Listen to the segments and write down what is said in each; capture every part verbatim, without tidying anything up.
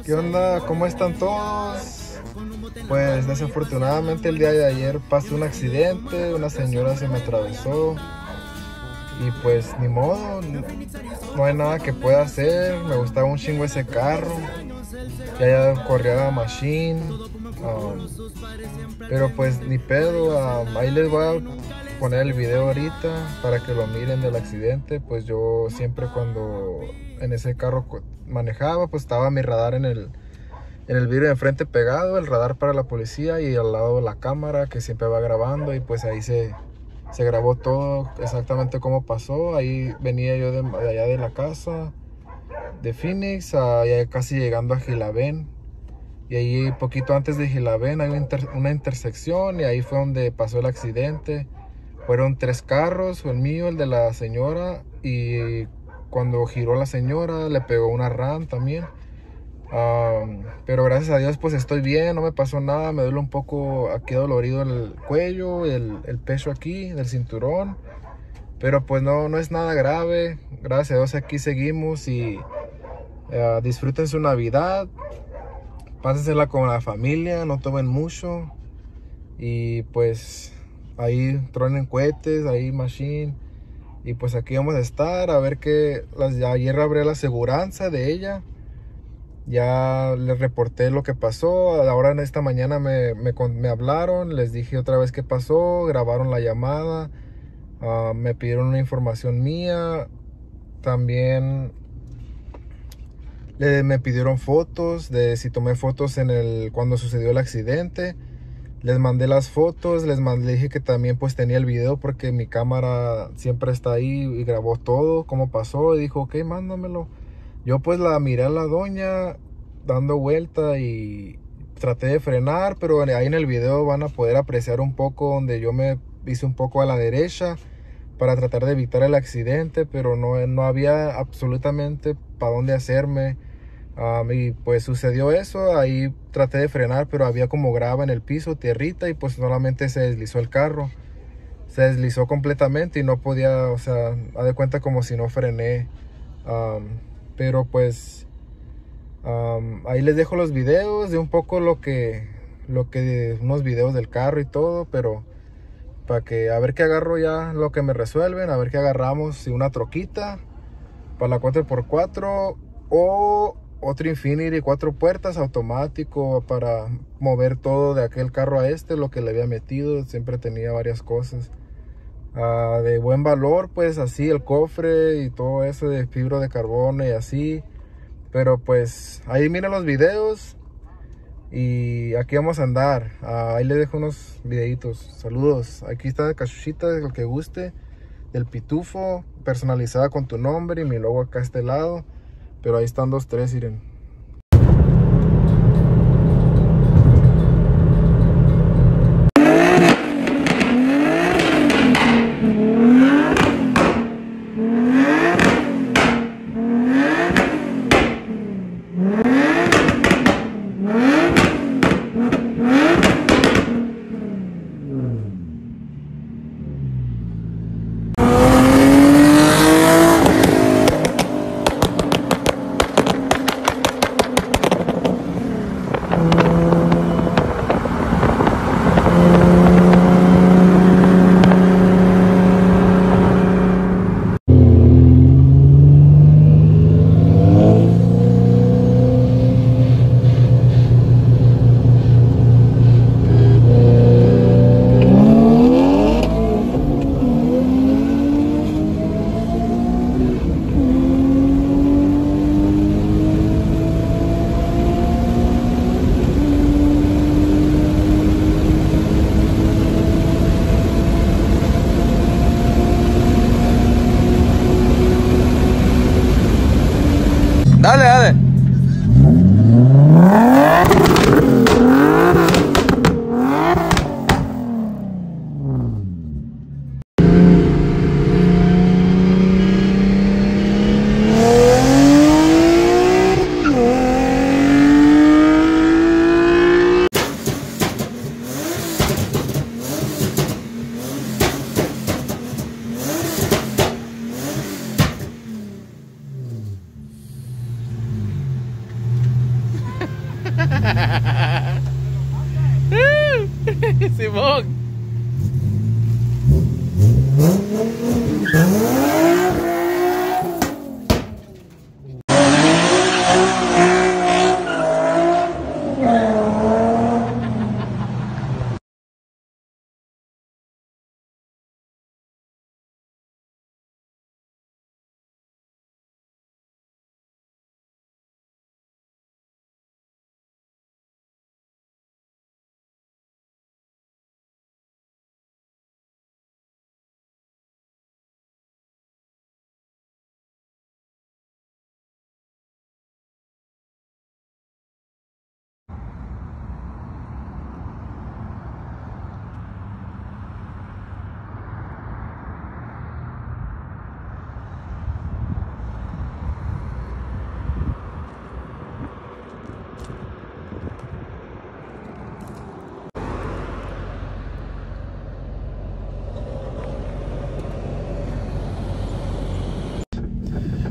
¿Qué onda? ¿Cómo están todos? Pues desafortunadamente el día de ayer pasó un accidente, una señora se me atravesó y pues ni modo, no hay nada que pueda hacer. Me gustaba un chingo ese carro, ya ya corría la machine, um, pero pues ni pedo. Um, ahí les voy a poner el video ahorita para que lo miren del accidente. Pues yo siempre cuando en ese carro manejaba, pues estaba mi radar en el en el vidrio de enfrente pegado, el radar para la policía, y al lado la cámara que siempre va grabando, y pues ahí se, se grabó todo exactamente cómo pasó. Ahí venía yo de, de allá de la casa de Phoenix, a, ya casi llegando a Gilabén, y ahí poquito antes de Gilabén hay una, inter, una intersección, y ahí fue donde pasó el accidente. Fueron tres carros, el mío, el de la señora, y cuando giró la señora le pegó una RAM también. Um, pero gracias a Dios pues estoy bien, no me pasó nada. Me duele un poco aquí dolorido el cuello, el, el pecho aquí, del cinturón, pero pues no, no es nada grave. Gracias a Dios aquí seguimos, y uh, disfruten su Navidad, pásensela con la familia, no tomen mucho, y pues ahí truenen cohetes, ahí machine, y pues aquí vamos a estar a ver que las, ayer hablé la aseguranza de ella. Ya les reporté lo que pasó. Ahora en esta mañana me, me, me hablaron, les dije otra vez qué pasó, grabaron la llamada, uh, me pidieron una información mía. También le, me pidieron fotos de si tomé fotos en el, cuando sucedió el accidente. Les mandé las fotos, les mandé, le dije que también pues tenía el video porque mi cámara siempre está ahí y grabó todo, cómo pasó, y dijo, ok, mándamelo. Yo pues la miré a la doña dando vuelta y traté de frenar, pero ahí en el video van a poder apreciar un poco donde yo me hice un poco a la derecha para tratar de evitar el accidente, pero no, no había absolutamente para dónde hacerme. Um, y pues sucedió eso. Ahí traté de frenar, pero había como grava en el piso, tierrita, y pues solamente se deslizó el carro. Se deslizó completamente y no podía, o sea, haz de cuenta como si no frené. Um, pero pues um, ahí les dejo los videos de un poco lo que, lo que, unos videos del carro y todo, pero para que a ver qué agarro ya, lo que me resuelven, a ver qué agarramos, si una troquita para la cuatro por cuatro o otro Infiniti cuatro puertas automático para mover todo de aquel carro a este, lo que le había metido. Siempre tenía varias cosas uh, de buen valor, pues así el cofre y todo eso de fibra de carbono y así. Pero pues ahí miren los videos y aquí vamos a andar. Uh, ahí les dejo unos videitos. Saludos. Aquí está la cachuchita, el que guste, del pitufo, personalizada con tu nombre y mi logo acá a este lado. Pero ahí están dos, tres, miren.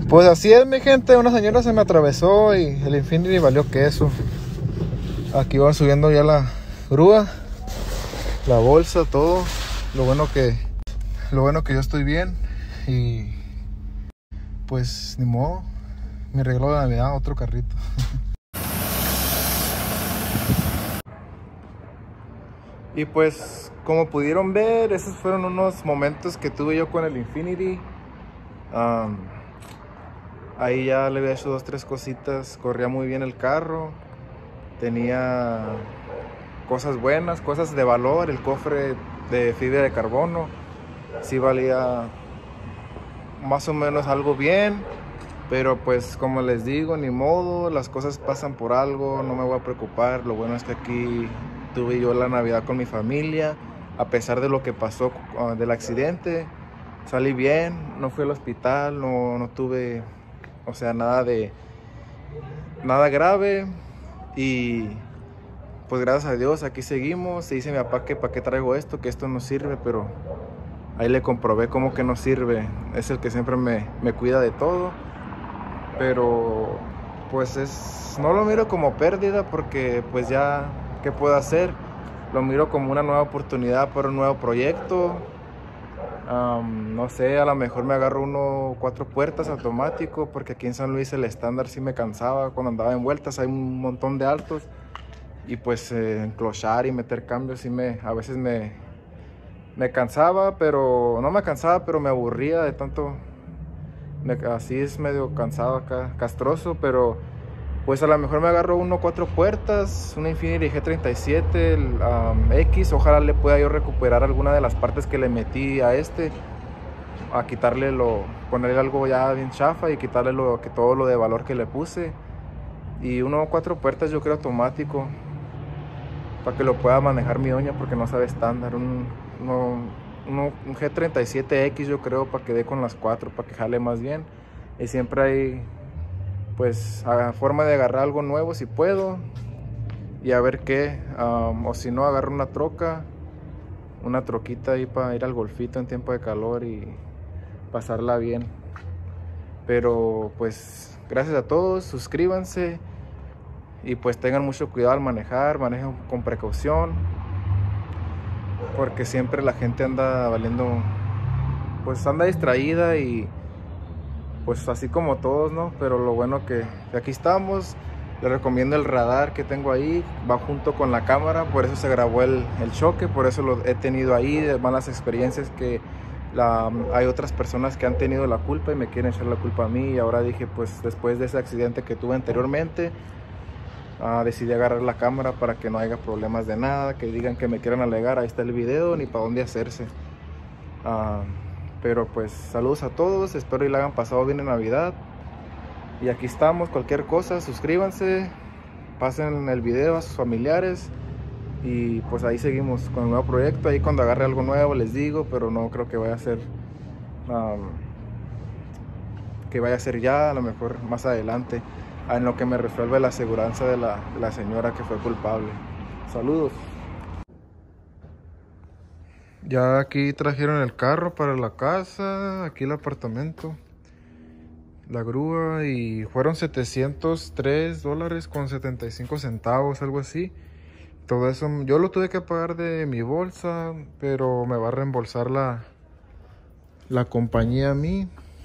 pues así es, mi gente. Una señora se me atravesó y el Infiniti valió queso. Aquí va subiendo ya la grúa, la bolsa, todo. Lo bueno que lo bueno que yo estoy bien. Y pues ni modo, mi regalo de Navidad, otro carrito. Y pues como pudieron ver, esos fueron unos momentos que tuve yo con el Infiniti. um, Ahí ya le había hecho dos, tres cositas. Corría muy bien el carro. Tenía cosas buenas, cosas de valor. El cofre de fibra de carbono sí valía más o menos algo bien. Pero pues como les digo, ni modo, las cosas pasan por algo. No me voy a preocupar. Lo bueno es que aquí tuve yo la Navidad con mi familia. A pesar de lo que pasó uh, del accidente, salí bien. No fui al hospital, no, no tuve... O sea, nada de nada grave. Y pues gracias a Dios aquí seguimos. Se dice mi papá que para qué traigo esto, que esto no sirve, pero ahí le comprobé cómo que no sirve. Es el que siempre me, me cuida de todo. Pero pues es, no lo miro como pérdida, porque pues ya, ¿qué puedo hacer? Lo miro como una nueva oportunidad para un nuevo proyecto. Um, no sé, a lo mejor me agarro uno cuatro puertas automático, porque aquí en San Luis el estándar sí me cansaba. Cuando andaba en vueltas hay un montón de altos y pues eh, enclochar y meter cambios sí me, a veces me, me cansaba, pero no me cansaba, pero me aburría de tanto. Me, así es medio cansado acá, castroso, pero pues a lo mejor me agarro uno cuatro puertas, una Infiniti G treinta y siete el, um, X. Ojalá le pueda yo recuperar alguna de las partes que le metí a este, a quitarle lo, ponerle algo ya bien chafa y quitarle lo, que todo lo de valor que le puse. Y uno cuatro puertas yo creo automático, para que lo pueda manejar mi doña, porque no sabe estándar. Un, uno, uno, un G treinta y siete X yo creo, para que dé con las cuatro, para que jale más bien. Y siempre hay pues a forma de agarrar algo nuevo si puedo, y a ver qué, um, o si no agarro una troca, una troquita ahí para ir al golfito en tiempo de calor y pasarla bien. Pero pues gracias a todos, suscríbanse y pues tengan mucho cuidado al manejar, manejen con precaución, porque siempre la gente anda valiendo, pues anda distraída y pues así como todos, ¿no? Pero lo bueno que, que aquí estamos. Les recomiendo el radar que tengo ahí, va junto con la cámara, por eso se grabó el, el choque, por eso lo he tenido ahí, de malas experiencias que la, hay otras personas que han tenido la culpa y me quieren echar la culpa a mí. Y ahora dije, pues después de ese accidente que tuve anteriormente, uh, decidí agarrar la cámara para que no haya problemas de nada, que digan que me quieran alegar, ahí está el video, ni para dónde hacerse. Uh, Pero pues saludos a todos, espero y la hayan pasado bien en Navidad. Y aquí estamos, cualquier cosa, suscríbanse, pasen el video a sus familiares. Y pues ahí seguimos con el nuevo proyecto. Ahí cuando agarre algo nuevo les digo, pero no creo que vaya a ser um, que vaya a ser ya, a lo mejor más adelante, en lo que me resuelve la aseguranza de la, de la señora que fue culpable. Saludos. Ya aquí trajeron el carro para la casa, aquí el apartamento, la grúa, y fueron setecientos tres dólares con setenta y cinco centavos, algo así. Todo eso yo lo tuve que pagar de mi bolsa, pero me va a reembolsar la, la compañía a mí.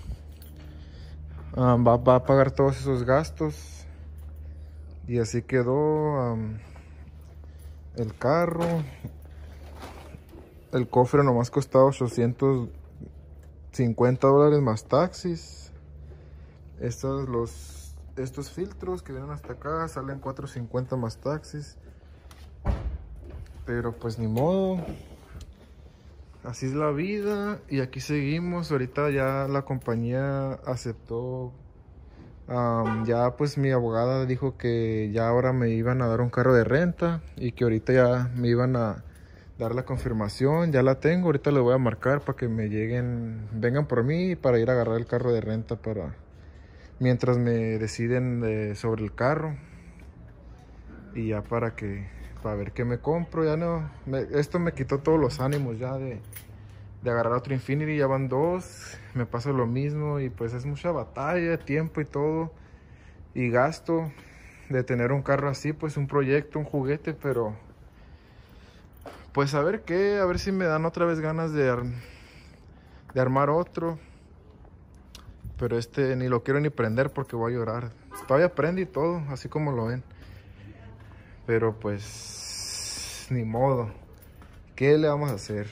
Um, va, va a pagar todos esos gastos. Y así quedó um, el carro. El cofre nomás costaba ochocientos cincuenta dólares más taxis. Estos, los, estos filtros que vienen hasta acá salen cuatrocientos cincuenta más taxis. Pero pues ni modo. Así es la vida. Y aquí seguimos. Ahorita ya la compañía aceptó. Um, ya pues mi abogada dijo que ya ahora me iban a dar un carro de renta. Y que ahorita ya me iban a dar la confirmación. Ya la tengo, ahorita le voy a marcar para que me lleguen, vengan por mí para ir a agarrar el carro de renta, para mientras me deciden de, sobre el carro, y ya para que para ver qué me compro. Ya no me, esto me quitó todos los ánimos ya de, de agarrar otro Infiniti, ya van dos, me pasa lo mismo y pues es mucha batalla, tiempo y todo, y gasto de tener un carro así, pues un proyecto, un juguete, pero pues a ver qué, a ver si me dan otra vez ganas de, ar de armar otro, pero este ni lo quiero ni prender porque voy a llorar. Todavía prende y todo, así como lo ven, pero pues ni modo, ¿qué le vamos a hacer?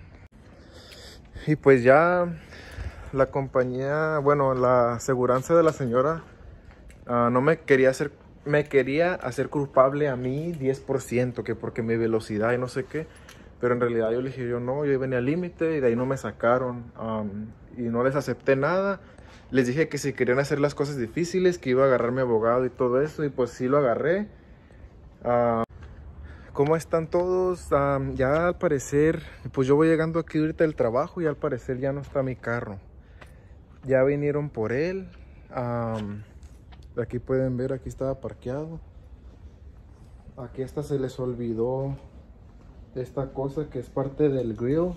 Y pues ya la compañía, bueno, la aseguranza de la señora uh, no me quería hacer, me quería hacer culpable a mí diez por ciento, que porque mi velocidad y no sé qué, pero en realidad yo le dije, yo no, yo venía al límite y de ahí no me sacaron, um, y no les acepté nada. Les dije que si querían hacer las cosas difíciles, que iba a agarrar mi abogado y todo eso, y pues sí lo agarré. Uh, ¿Cómo están todos? Um, ya al parecer, pues yo voy llegando aquí ahorita del trabajo y al parecer ya no está mi carro. Ya vinieron por él. Um, aquí pueden ver, aquí estaba parqueado. Aquí hasta se les olvidó esta cosa que es parte del grill.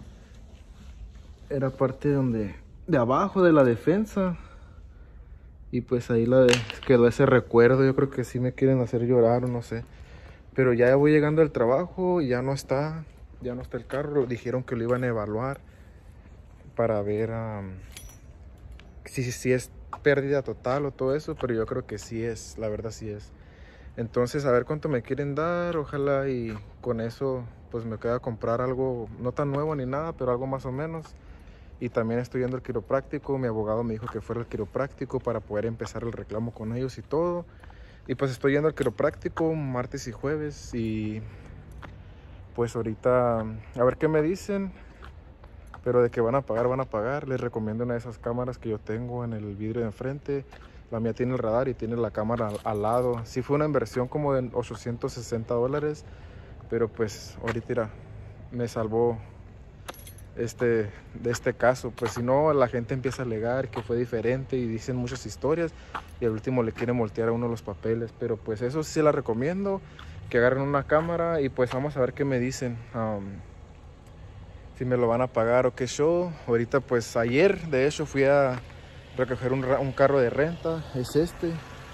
Era parte donde... de abajo de la defensa, y pues ahí la de, quedó ese recuerdo. Yo creo que sí me quieren hacer llorar o no sé, pero ya voy llegando al trabajo y ya no está, ya no está el carro. Dijeron que lo iban a evaluar para ver um, si, si es pérdida total o todo eso, pero yo creo que sí es, la verdad sí es. Entonces a ver cuánto me quieren dar, ojalá y con eso pues me queda comprar algo no tan nuevo ni nada, pero algo más o menos. Y también estoy yendo al quiropráctico. Mi abogado me dijo que fuera al quiropráctico para poder empezar el reclamo con ellos y todo. Y pues estoy yendo al quiropráctico martes y jueves. Y pues ahorita a ver qué me dicen. Pero de que van a pagar, van a pagar. Les recomiendo una de esas cámaras que yo tengo en el vidrio de enfrente. La mía tiene el radar y tiene la cámara al, al lado. Sí fue una inversión como de ochocientos sesenta dólares. Pero pues ahorita me salvó este, de este caso. Pues si no, la gente empieza a alegar que fue diferente y dicen muchas historias y al último le quieren voltear a uno los papeles. Pero pues eso sí se la recomiendo, que agarren una cámara y pues vamos a ver qué me dicen, um, si me lo van a pagar o qué show. Ahorita pues ayer de hecho fui a recoger un, un carro de renta, es este.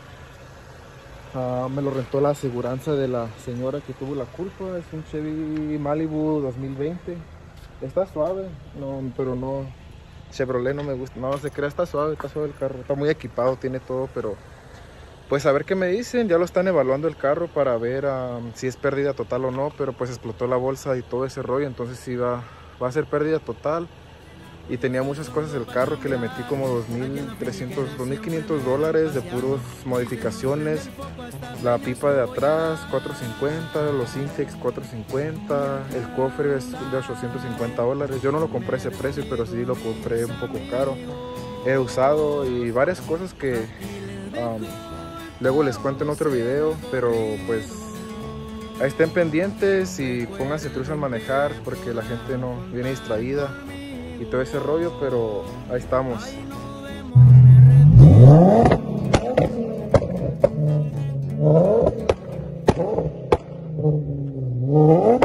Uh, me lo rentó la aseguranza de la señora que tuvo la culpa. Es un Chevy Malibu dos mil veinte. Está suave, no, pero no, Chevrolet no me gusta, no se crea, está suave, está suave el carro, está muy equipado, tiene todo, pero pues a ver qué me dicen. Ya lo están evaluando el carro para ver um, si es pérdida total o no, pero pues explotó la bolsa y todo ese rollo, entonces sí va, va a ser pérdida total. Y tenía muchas cosas el carro que le metí como dos mil trescientos, dos mil quinientos dólares de puras modificaciones. La pipa de atrás, cuatrocientos cincuenta, los intakes, cuatrocientos cincuenta, el cofre es de ochocientos cincuenta dólares. Yo no lo compré a ese precio, pero sí lo compré un poco caro. He usado y varias cosas que um, luego les cuento en otro video, pero pues ahí estén pendientes y pónganse trucha al manejar porque la gente no viene distraída y todo ese rollo, pero ahí estamos.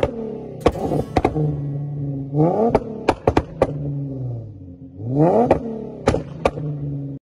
What?